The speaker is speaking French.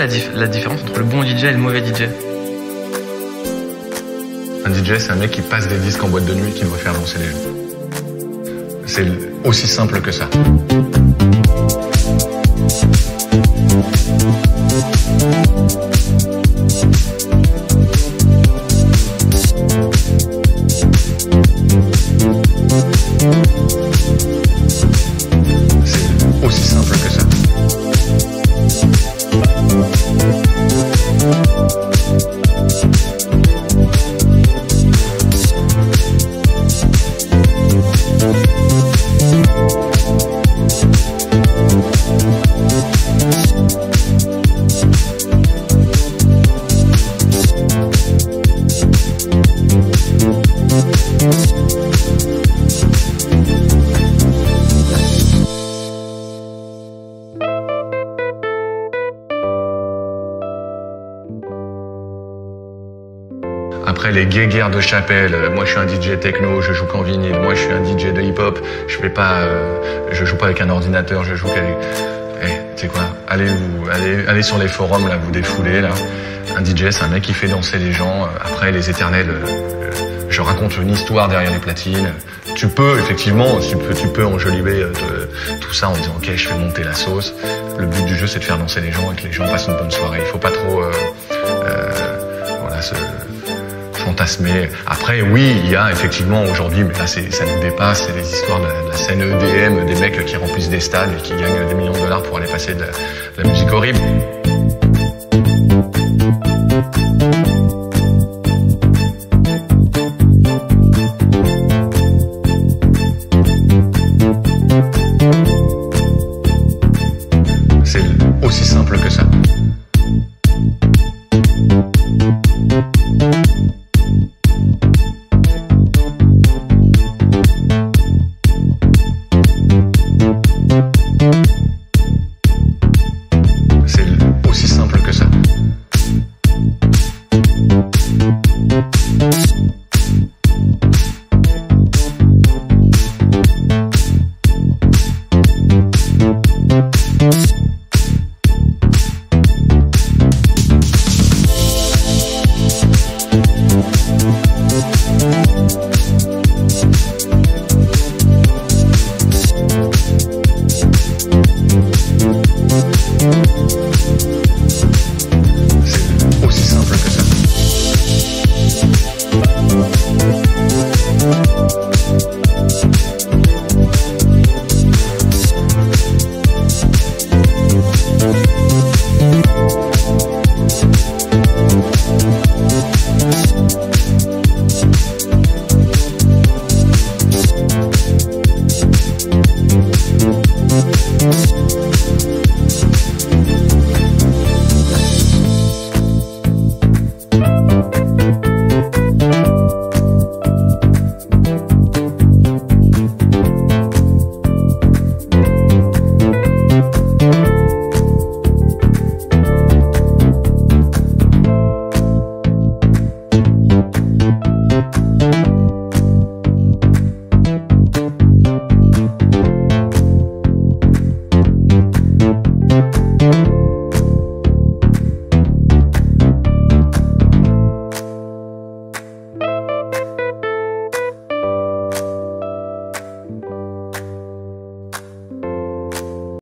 la différence entre le bon DJ et le mauvais DJ? Un DJ, c'est un mec qui passe des disques en boîte de nuit et qui doit faire danser les gens. C'est aussi simple que ça. C'est aussi simple que ça. Après les guéguerres de chapelle, moi je suis un DJ techno, je joue qu'en vinyle, moi je suis un DJ de hip-hop, je joue pas avec un ordinateur, je joue qu'avec... tu sais quoi, allez sur les forums là, vous défoulez là. Un DJ c'est un mec qui fait danser les gens, après les éternels, je raconte une histoire derrière les platines. Tu peux effectivement, tu peux enjoliver tout ça en disant ok je fais monter la sauce. Le but du jeu c'est de faire danser les gens et que les gens passent une bonne soirée. Il faut pas trop se fantasmer. Après, oui, il y a effectivement aujourd'hui, mais là ça nous dépasse, c'est les histoires de la scène EDM, des mecs qui remplissent des stades et qui gagnent des millions de dollars pour aller passer de la musique horrible.